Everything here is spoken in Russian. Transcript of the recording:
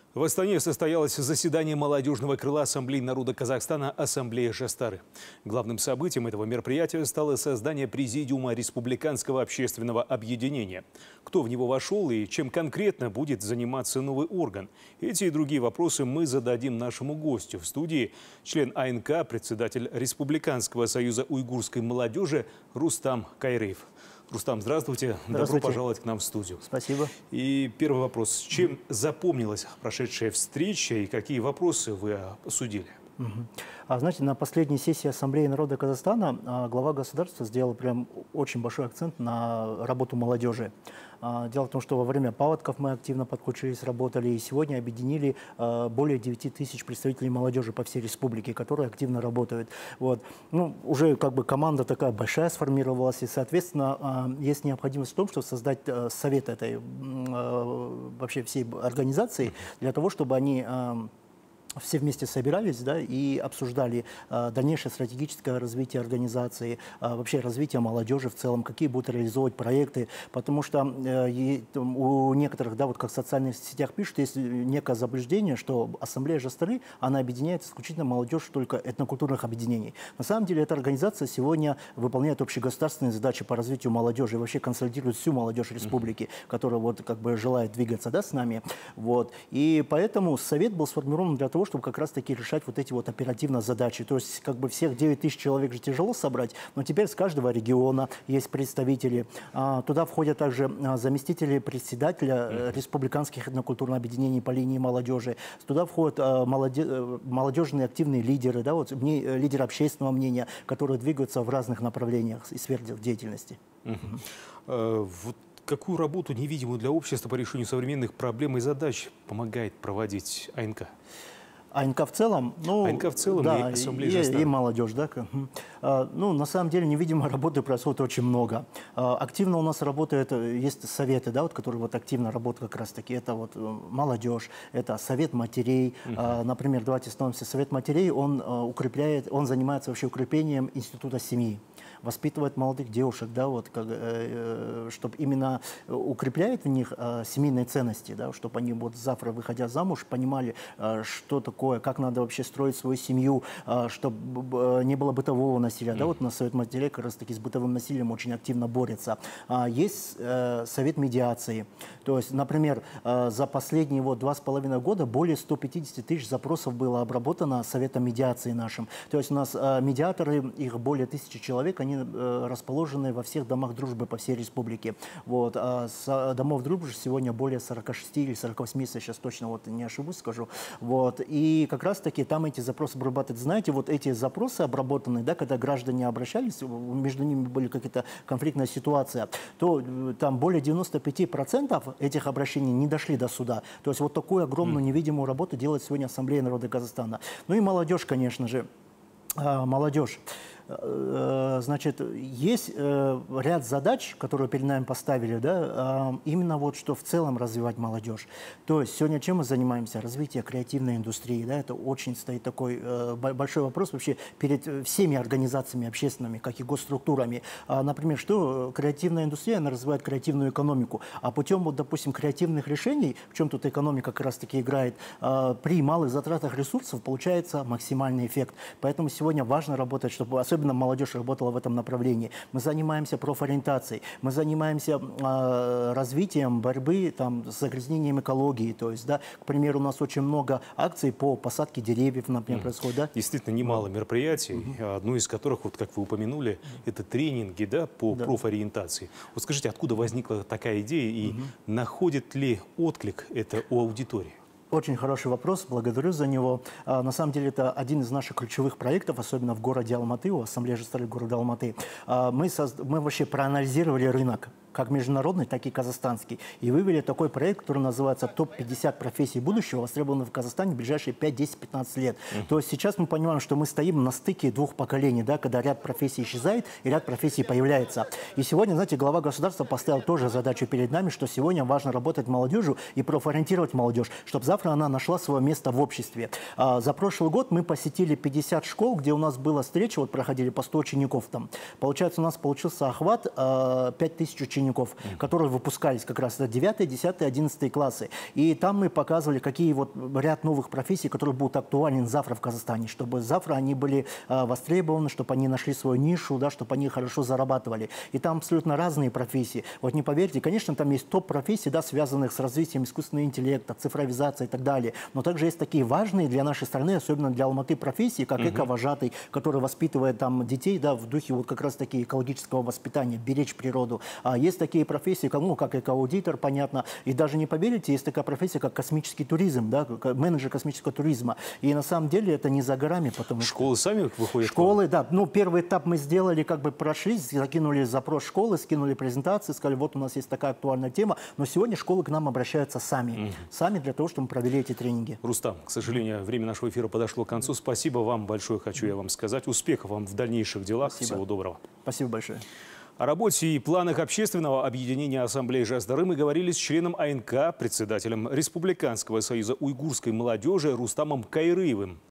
В Астане состоялось заседание молодежного крыла Ассамблеи народа Казахстана «Ассамблея Жастары». Главным событием этого мероприятия стало создание президиума Республиканского общественного объединения. Кто в него вошел и чем конкретно будет заниматься новый орган? Эти и другие вопросы мы зададим нашему гостю. В студии член АНК, председатель Республиканского союза уйгурской молодежи Рустам Кайреев. Рустам, здравствуйте. Добро пожаловать к нам в студию. Спасибо. И первый вопрос. Чем запомнилась прошедшая встреча и какие вопросы вы обсудили? Знаете, на последней сессии Ассамблеи народа Казахстана глава государства сделал прям очень большой акцент на работу молодежи. Дело в том, что во время паводков мы активно подключились, работали, и сегодня объединили более 9 тысяч представителей молодежи по всей республике, которые активно работают. Вот. Ну, уже как бы команда такая большая сформировалась, и, соответственно, есть необходимость в том, чтобы создать совет этой вообще всей организации, для того, чтобы они все вместе собирались, да, и обсуждали дальнейшее стратегическое развитие организации, вообще развитие молодежи в целом, какие будут реализовывать проекты, потому что у некоторых, да, вот как в социальных сетях пишут, есть некое заблуждение, что Ассамблея Жастары, она объединяет исключительно молодежь только этнокультурных объединений. На самом деле эта организация сегодня выполняет общегосударственные задачи по развитию молодежи и вообще консолидирует всю молодежь республики, которая вот как бы желает двигаться, да, с нами. Вот. И поэтому совет был сформирован для того, чтобы как раз-таки решать вот эти вот оперативно задачи. То есть как бы всех 9 тысяч человек же тяжело собрать, но теперь с каждого региона есть представители. Туда входят также заместители председателя республиканских этнокультурных объединений по линии молодежи. Туда входят молодежные активные лидеры, да, вот, лидеры общественного мнения, которые двигаются в разных направлениях и сферах деятельности. Вот какую работу, невидимую для общества по решению современных проблем и задач, помогает проводить АНК? АНК в целом, ну, АНК в целом, да, и Ассамблея Жастары. И молодежь, да. Ну, на самом деле, невидимой работы происходит очень много. Активно у нас работают, есть советы, да, вот, которые вот активно работают как раз-таки. Это вот молодежь, это совет матерей. Например, давайте остановимся. Совет матерей, он укрепляет, он занимается вообще укреплением института семьи. Воспитывает молодых девушек, да, вот, чтобы именно укрепляет в них семейные ценности, да, чтобы они вот завтра, выходя замуж, понимали, что такое, как надо вообще строить свою семью, чтобы не было бытового насилия. Да, вот на Совет матерей как раз таки с бытовым насилием очень активно борется. Есть совет медиации. То есть, например, за последние вот 2,5 года более 150 тысяч запросов было обработано Советом медиации нашим. То есть у нас медиаторы, их более 1000 человек, они расположены во всех домах дружбы по всей республике. Вот. С домов дружбы сегодня более 46 или 48, если сейчас точно вот не ошибусь, скажу. Вот. И как раз-таки там эти запросы обрабатывают. Знаете, вот эти запросы обработанные, да, когда граждане обращались, между ними были какие-то конфликтная ситуация, то там более 95% этих обращений не дошли до суда. То есть вот такую огромную невидимую работу делает сегодня Ассамблея народа Казахстана. Ну и молодежь, конечно же. Молодежь. Значит, есть ряд задач, которые перед нами поставили, да, именно вот что в целом развивать молодежь. То есть сегодня чем мы занимаемся? Развитие креативной индустрии, да, это очень стоит такой большой вопрос вообще перед всеми организациями общественными, как и госструктурами. Например, что креативная индустрия, она развивает креативную экономику, а путем, вот, допустим, креативных решений, в чем тут экономика как раз-таки играет, при малых затратах ресурсов получается максимальный эффект. Поэтому сегодня важно работать, чтобы особенно молодежь работала в этом направлении. Мы занимаемся профориентацией, мы занимаемся развитием борьбы там, с загрязнением экологии. То есть, да, к примеру, у нас очень много акций по посадке деревьев, например, происходит. Да? Действительно, немало мероприятий, одно из которых, вот как вы упомянули, это тренинги, да, по профориентации. Вот скажите, откуда возникла такая идея и находит ли отклик это у аудитории? Очень хороший вопрос, благодарю за него. На самом деле это один из наших ключевых проектов, особенно в городе Алматы, у Ассамблеи Жастары города Алматы. Мы вообще проанализировали рынок, как международный, так и казахстанский, и вывели такой проект, который называется «Топ-50 профессий будущего, востребованных в Казахстане в ближайшие 5, 10, 15 лет». То есть сейчас мы понимаем, что мы стоим на стыке двух поколений, да, когда ряд профессий исчезает и ряд профессий появляется. И сегодня, знаете, глава государства поставил тоже задачу перед нами, что сегодня важно работать молодежью и профориентировать молодежь, чтобы завтра она нашла свое место в обществе. За прошлый год мы посетили 50 школ, где у нас была встреча, вот проходили по 100 учеников там. Получается, у нас получился охват 5000 учеников. учеников, которые выпускались как раз, это 9, 10, 11 классы. И там мы показывали, какие вот ряд новых профессий, которые будут актуальны завтра в Казахстане, чтобы завтра они были востребованы, чтобы они нашли свою нишу, да, чтобы они хорошо зарабатывали. И там абсолютно разные профессии. Вот не поверьте, конечно, там есть топ-профессий, да, связанных с развитием искусственного интеллекта, цифровизацией и так далее. Но также есть такие важные для нашей страны, особенно для Алматы профессии, как эко-вожатый, который воспитывает там детей, да, в духе вот как раз таки экологического воспитания, беречь природу. А есть такие профессии, как экоаудитор, понятно. И даже не поверите, есть такая профессия, как космический туризм, да, менеджер космического туризма. И на самом деле это не за горами, потому что... Школы сами выходят? Школы, да. Ну, первый этап мы сделали, как бы прошли, закинули запрос школы, скинули презентации, сказали, вот у нас есть такая актуальная тема. Но сегодня школы к нам обращаются сами. Сами для того, чтобы мы провели эти тренинги. Рустам, к сожалению, время нашего эфира подошло к концу. Спасибо вам большое, хочу я вам сказать. Успехов вам в дальнейших делах. Спасибо. Всего доброго. Спасибо большое. О работе и планах общественного объединения Ассамблеи Жастары мы говорили с членом АНК, председателем Республиканского союза уйгурской молодежи Рустамом Кайрыевым.